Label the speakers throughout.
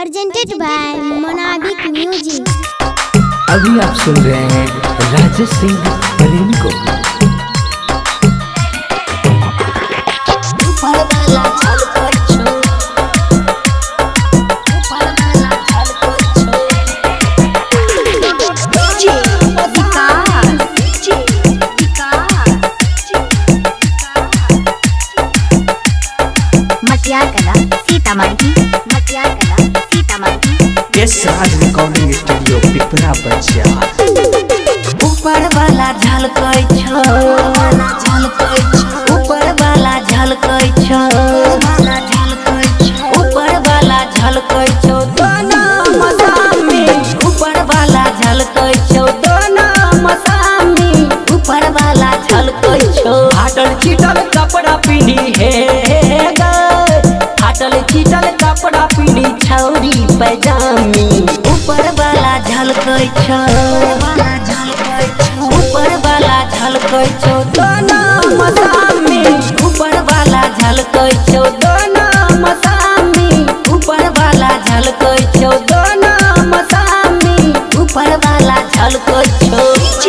Speaker 1: presented by Monabic Music।
Speaker 2: अभी आप सुन रहे हैं राजेश सिंह बलिन को। राज रिकॉर्डिंग स्टूडियो पिपरा बच्चा।
Speaker 3: ऊपर वाला झलकै छौ, ऊपर वाला झलकै छौ, ऊपर वाला झलकै छौ दोनों मसामी, ऊपर वाला झलकै छौ दोनों मसामी, ऊपर वाला झलकै छौ। फाटल चिटल कपड़ा पिनी हे गे, फाटल चिटल कपड़ा पिनी छौरी पैजामी, ऊपर वाला झलकै छौ, ऊपर वाला झलकै छौ दोनों मसामी, ऊपर वाला झलकै छौ दोनों मसामी, ऊपर वाला झलकै छौ दोनों मसामी, ऊपर वाला झलकै छौ।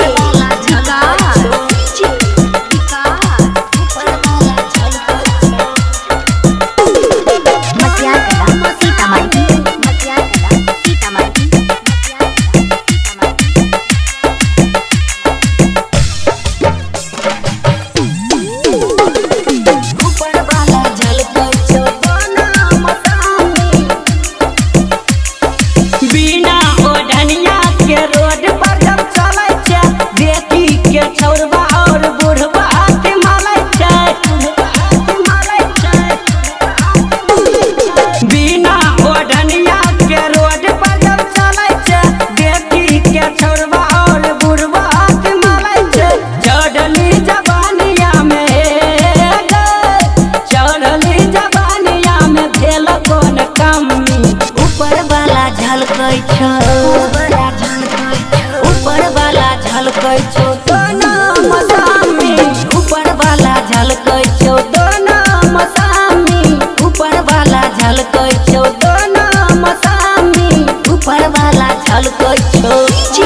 Speaker 3: ऊपर वाला झलकै छौ दोनों मसामी, ऊपर वाला झलकै छौ दोनों मसामी, ऊपर वाला झलकै छौ दोनों मसामी, ऊपर वाला झलकै छौ।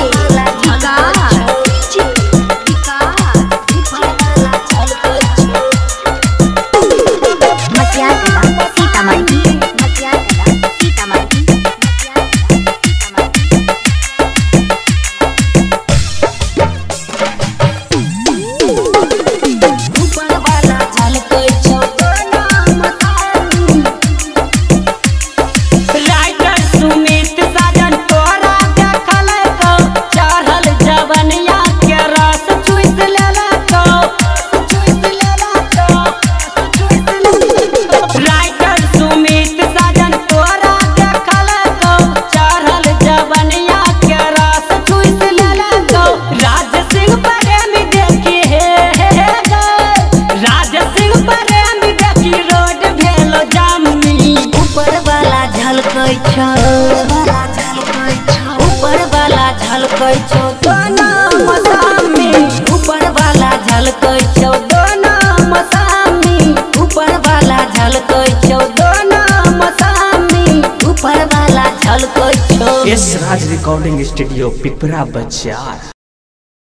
Speaker 3: ऊपर वाला झलकै छौ दोनों मसामी, ऊपर वाला झलकै छौ दोनों मसामी, ऊपर वाला झलकै छौ दोनों मसामी, ऊपर वाला झलकै छौ।
Speaker 2: राज रिकॉर्डिंग स्टूडियो पिपरा बच्चा।